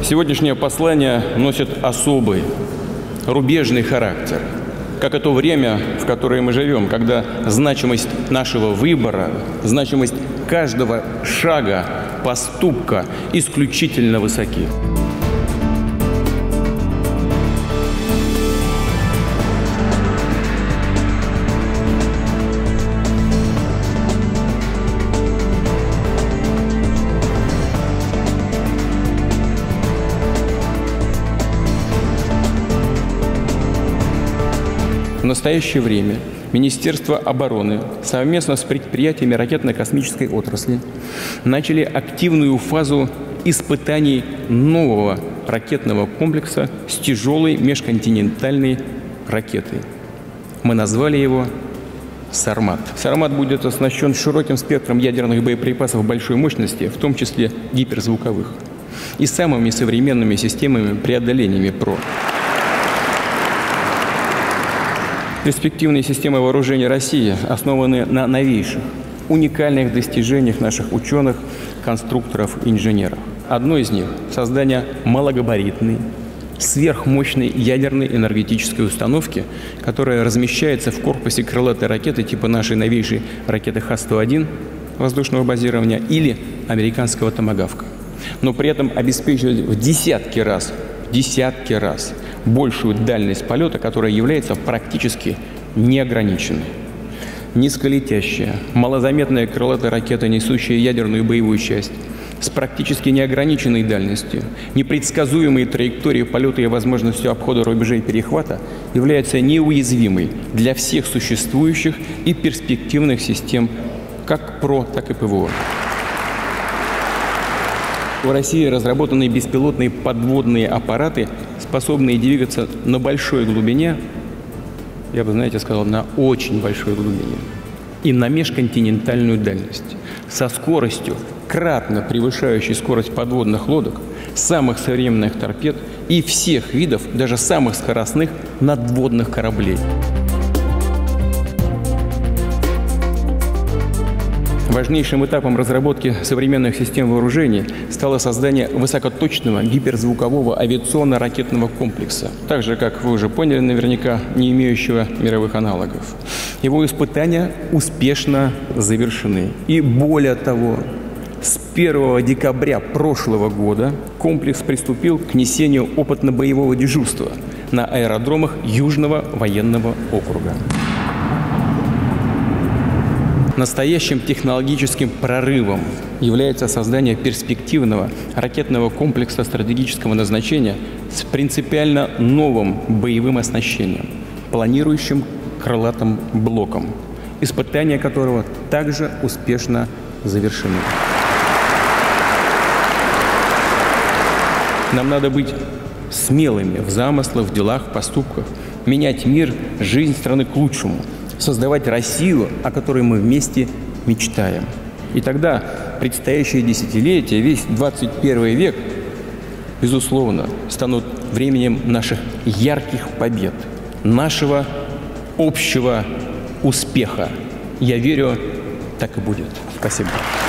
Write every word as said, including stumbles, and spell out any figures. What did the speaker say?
Сегодняшнее послание носит особый, рубежный характер, как и то время, в которое мы живем, когда значимость нашего выбора, значимость каждого шага, поступка исключительно высоки. В настоящее время Министерство обороны совместно с предприятиями ракетно-космической отрасли начали активную фазу испытаний нового ракетного комплекса с тяжелой межконтинентальной ракетой. Мы назвали его «Сармат». «Сармат» будет оснащен широким спектром ядерных боеприпасов большой мощности, в том числе гиперзвуковых, и самыми современными системами преодолениями ПРО. Перспективные системы вооружения России основаны на новейших, уникальных достижениях наших ученых, конструкторов и инженеров. Одно из них – создание малогабаритной, сверхмощной ядерной энергетической установки, которая размещается в корпусе крылатой ракеты типа нашей новейшей ракеты Х сто один воздушного базирования или американского томагавка, но при этом обеспечивает в десятки раз, в десятки раз большую дальность полета, которая является практически неограниченной. Низколетящая, малозаметная крылатая ракета, несущая ядерную боевую часть, с практически неограниченной дальностью, непредсказуемой траекторией полета и возможностью обхода рубежей перехвата, является неуязвимой для всех существующих и перспективных систем как ПРО, так и ПВО. В России разработаны беспилотные подводные аппараты, способные двигаться на большой глубине, я бы, знаете, сказал, на очень большой глубине, и на межконтинентальную дальность, со скоростью, кратно превышающей скорость подводных лодок, самых современных торпед и всех видов, даже самых скоростных надводных кораблей. Важнейшим этапом разработки современных систем вооружений стало создание высокоточного гиперзвукового авиационно-ракетного комплекса, так же, как вы уже поняли наверняка, не имеющего мировых аналогов. Его испытания успешно завершены. И более того, с первого декабря прошлого года комплекс приступил к несению опытно-боевого дежурства на аэродромах Южного военного округа. Настоящим технологическим прорывом является создание перспективного ракетного комплекса стратегического назначения с принципиально новым боевым оснащением, планирующим крылатым блоком, испытания которого также успешно завершены. Нам надо быть смелыми в замыслах, в делах, в поступках, менять мир, жизнь страны к лучшему, создавать Россию, о которой мы вместе мечтаем. И тогда предстоящие десятилетия, весь двадцать первый век, безусловно, станут временем наших ярких побед, нашего общего успеха. Я верю, так и будет. Спасибо.